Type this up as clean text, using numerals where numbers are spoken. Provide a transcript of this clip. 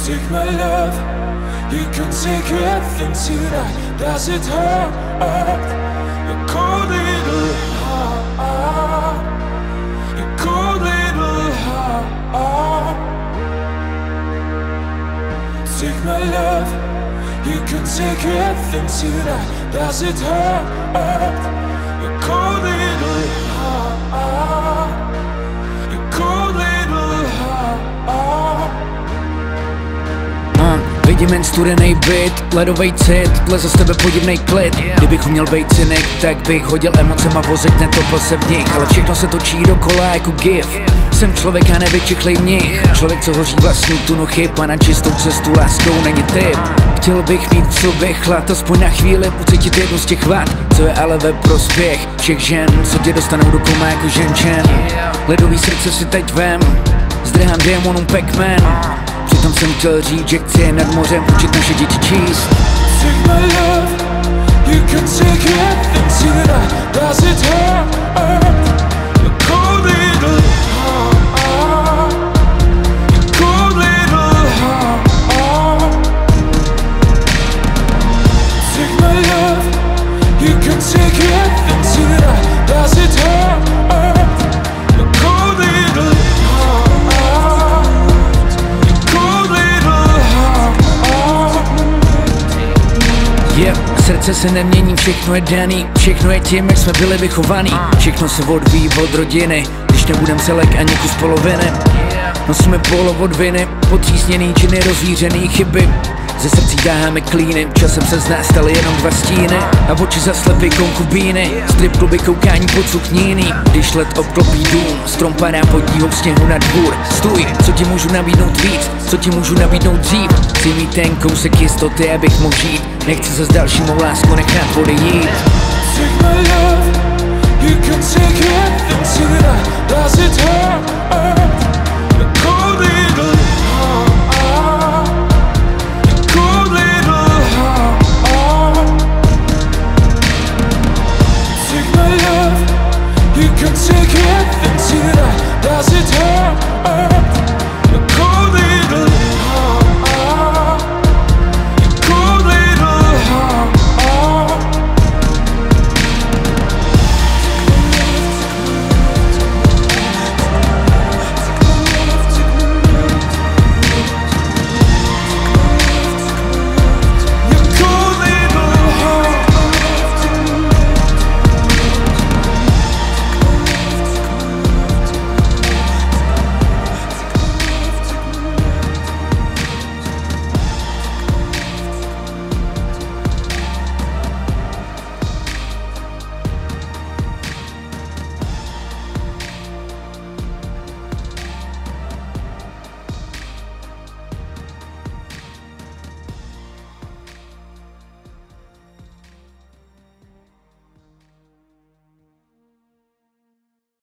Take my love, you can take everything tonight. Does it hurt? Your cold little heart, your cold little heart. Take my love, you can take everything tonight. Does it hurt? Your cold little heart, your cold little heart. Vidím jen studenej byt, ledovej cit, tle za tebe podivnej klid. Kdybych uměl bejt cynik, tak bych hodil emocema vozit, netopil se v nich. Ale všechno se točí dokola jako gif. Jsem člověk a nevyčichlej mnich. Člověk, co hoří vlastní tunu chyb a na čistou cestu láskou není typ. Chtěl bych mít v sobě chlad, aspoň na chvíli ucítit jednu z těch vad, co je ale ve prospěch všech žen, co tě dostanou do koma jako ženčen. Ledový srdce si teď vem, zdrhám démonům Pac-Man. Přitom jsem chtěl říct, že chci nad mořem učit naše děti číst. Take my love, you can take everything tonight. Does it hurt? Your cold little heart, your cold little heart. Take my love, you can take everything tonight. Does it hurt? Your cold little heart, your cold little heart. Yep, srdce se nemění, všechno je daný, všechno je tím, jak jsme byli vychovaný. Všechno se odvíjí od rodiny, když nebudem celek ani kus poloviny. Nosíme polo od viny, potřísněný činy, rozvířený chyby. Ze srdcí dáháme klíny, časem se z nás staly jenom dva stíny. A oči zaslepí konkubíny, strip kluby koukání pod sukníny. Když let obklopí dům, strom padá pod díhou sněhu na dvůr. Stůj, co ti můžu nabídnout víc, co ti můžu nabídnout dřív. Chci mít ten kousek jistoty, abych mohl žít. Nechci se s další mou láskou nechat odejít. Take my love, you can take everything tonight. Does it hurt?